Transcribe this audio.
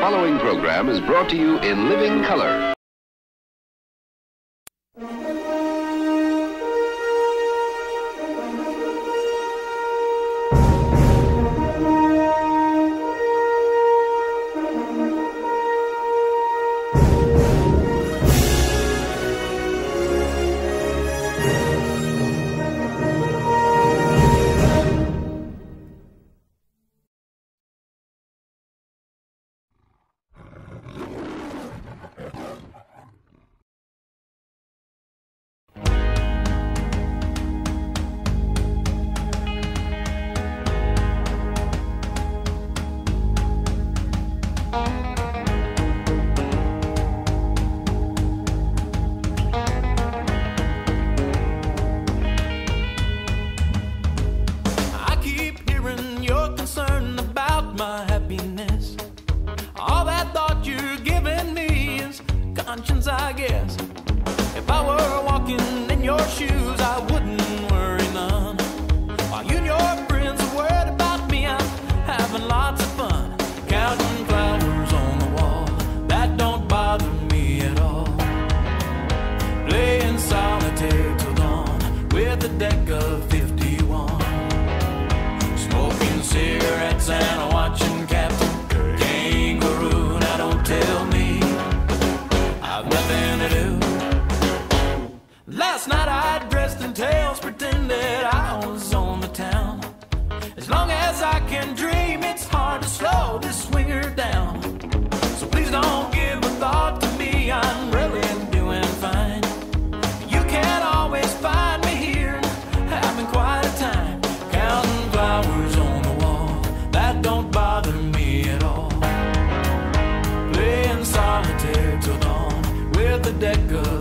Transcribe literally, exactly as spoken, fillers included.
following program is brought to you in living color. I guess if I were walking in your shoes, I wouldn't worry none. While you and your friends are worried about me, I'm having lots of fun, counting flowers on the wall. That don't bother me at all. Playing solitaire till dawn with a deck of fifty-one, smoking cigarettes and watching Captain Kangaroo. Now don't tell me nothing to do. Last night I dressed in tails, pretended I was on the town. As long as I can dream, it's hard to slow this swinger down. So please don't give a thought to me, I'm really doing fine. You can't always find me here, having quite a time, counting flowers on the wall. That don't bother me at all. Playing solitaire till dawn with a deck of